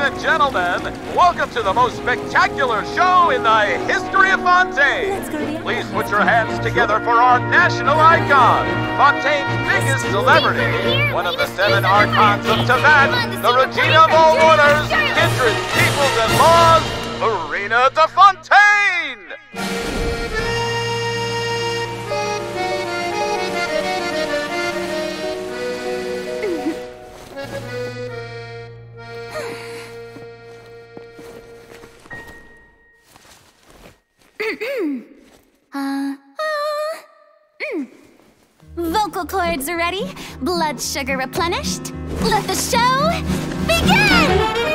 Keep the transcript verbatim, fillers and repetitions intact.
and gentlemen, welcome to the most spectacular show in the history of Fontaine. Please put your hands together for our national icon, Fontaine's biggest celebrity, one of the seven archons of Tibet, the Regina of all waters, kindreds, peoples, and laws, Furina de Fontaine! uh, uh, mm. Vocal cords ready, blood sugar replenished. Let the show begin!